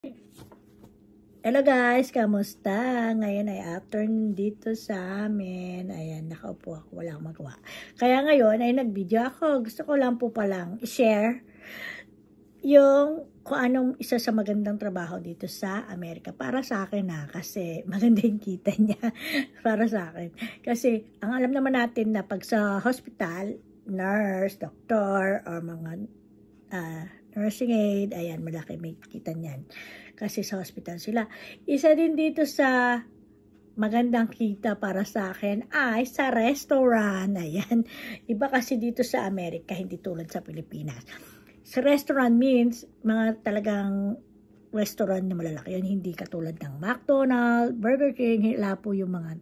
Hello guys, kamusta? Ngayon ay afternoon dito sa amin. Ayan, nakaupo ako, wala akong magawa. Kaya ngayon ay nag-video ako. Gusto ko lang po palang i-share yung kung anong isa sa magandang trabaho dito sa Amerika. Para sa akin kasi maganda yung kita niya. Para sa akin. Kasi ang alam naman natin na pag sa hospital, nurse, doctor, or mga nursing aid, ayan, malaki may kita niyan. Kasi sa hospital sila. Isa din dito sa magandang kita para sa akin ay sa restaurant. Ayan. Iba kasi dito sa Amerika, hindi tulad sa Pilipinas. Sa restaurant means mga talagang restaurant na malalaki. Yun, hindi katulad ng McDonald's, Burger King, wala po yung mga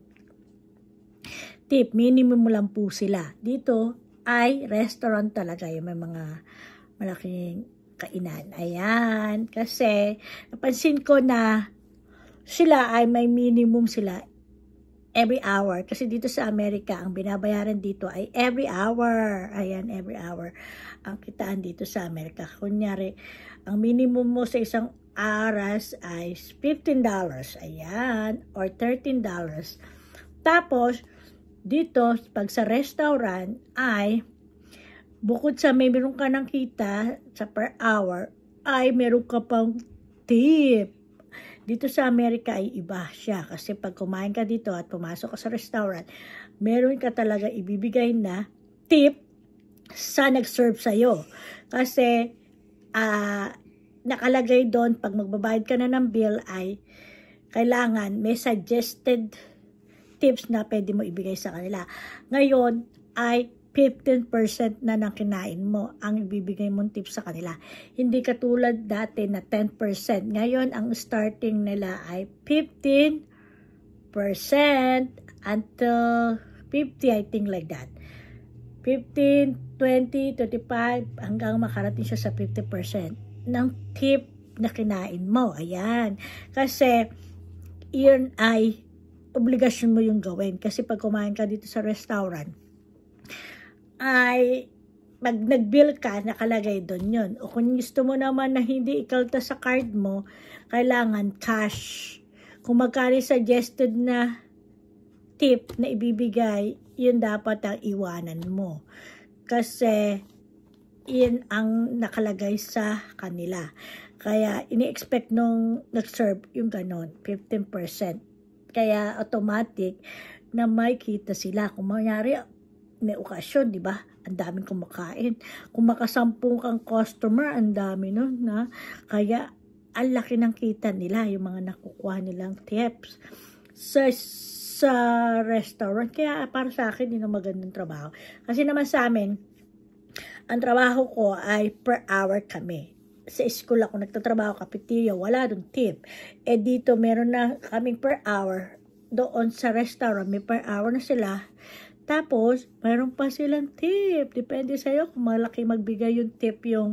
tip. Minimum lang po sila. Dito ay restaurant talaga. Yung may mga malaking kainan. Ayan. Kasi, napansin ko na sila ay may minimum sila every hour. Kasi dito sa Amerika, ang binabayaran dito ay every hour. Ayan, every hour. Ang kitaan dito sa Amerika. Kunyari, ang minimum mo sa isang oras ay $15. Ayan. Or $13. Tapos, dito, pag sa restaurant ay bukod sa may meron ka ng kita sa per hour, ay meron ka pang tip. Dito sa Amerika ay iba siya. Kasi pag kumain ka dito at pumasok ka sa restaurant, meron ka talaga ibibigay na tip sa nag-serve sa'yo. Kasi nakalagay doon, pag magbabayad ka na ng bill ay kailangan may suggested tips na pwede mo ibigay sa kanila. Ngayon ay 15% na ng kinain mo ang ibibigay mong tips sa kanila. Hindi katulad dati na 10%. Ngayon, ang starting nila ay 15% until 50, I think like that. 15, 20, 25, hanggang makarating siya sa 50% ng tip na kinain mo. Ayan. Kasi, yun ay obligasyon mo yung gawin. Kasi pag kumain ka dito sa restaurant, ay pag nag-bill ka, nakalagay doon yun. O kung gusto mo naman na hindi ikalta sa card mo, kailangan cash. Kung magkano suggested na tip na ibibigay, yun dapat ang iwanan mo. Kasi yun ang nakalagay sa kanila. Kaya ini-expect nung nag-serve yung ganon, 15%. Kaya automatic na may kita sila. Kung mangyari, may okasyon, di ba? Ang daming kumakain. Kung makasampung kang customer, ang dami nun, na. Kaya, ang laki ng kita nila, yung mga nakukuha nilang tips sa restaurant. Kaya, para sa akin, yun ang magandang trabaho. Kasi naman sa amin, ang trabaho ko ay per hour kami. Sa school ako nagtatrabaho, cafeteria, wala dun tip. Dito, meron na kaming per hour. Doon sa restaurant, may per hour na sila. Tapos, mayroon pa silang tip. Depende sa'yo kung malaki magbigay yung tip yung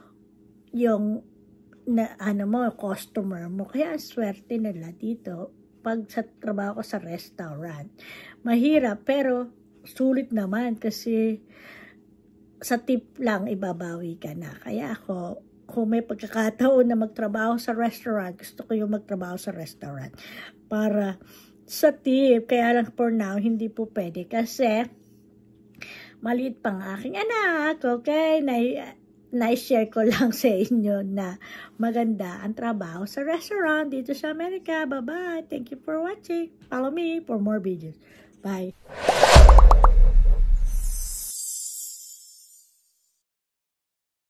na, customer mo. Kaya, swerte nila dito pag sa trabaho ko sa restaurant. Mahirap, pero sulit naman kasi sa tip lang ibabawi ka na. Kaya ako, kung may pagkakataon na magtrabaho sa restaurant, gusto ko yung magtrabaho sa restaurant. Para sa tip, kaya lang for now, hindi po pwede kasi maliit pang aking anak, okay? Na-share ko lang sa inyo na maganda ang trabaho sa restaurant dito sa Amerika. Bye-bye. Thank you for watching. Follow me for more videos. Bye.